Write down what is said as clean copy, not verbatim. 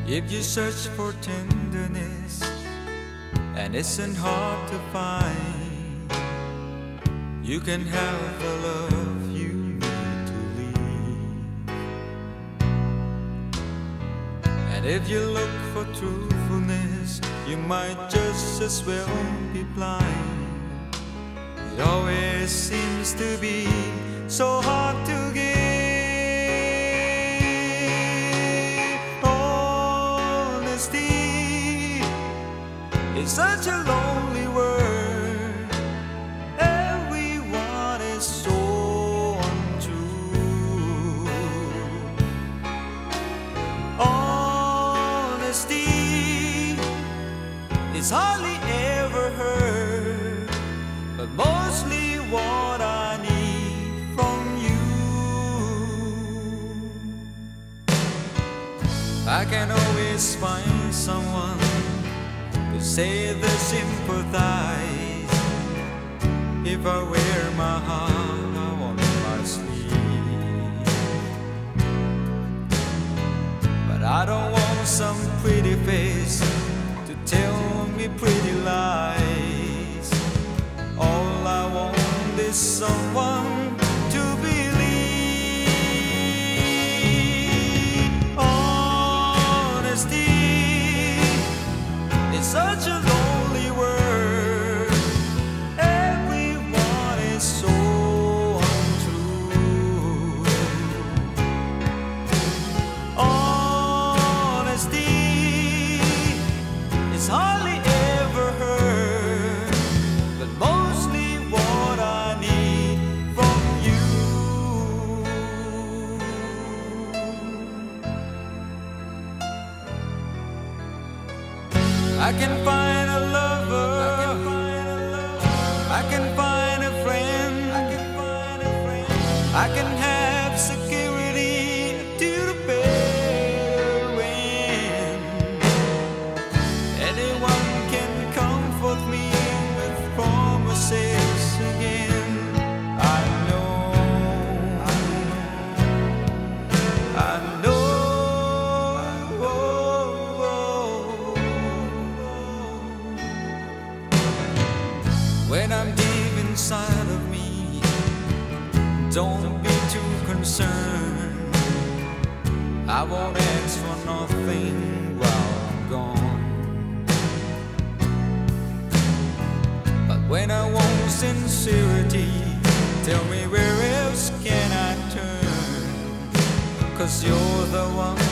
If you search for tenderness and isn't hard to find, you can have the love you need to leave. And if you look for truthfulness, you might just as well be blind. It always seems to be so hard to give. Honesty is such a lonely word. Everyone is so untrue. Honesty is hardly ever heard, but mostly what I need from you. I can always find someone to say they sympathize if I wear my heart on my sleeve. But I don't want some pretty face to tell me pretty lies. All I want is someone to believe. Honesty is such a lonely word. Everyone is so untrue. Honesty is hardly ever heard, but mostly what I need from you. I can find a lover, I can find a friend, I can have security to the bare end. Anyone can comfort me with promises again. I know. When I'm deep inside of me, don't be too concerned. I won't ask for nothing while I'm gone. But when I want sincerity, tell me where else can I turn? 'Cause you're the one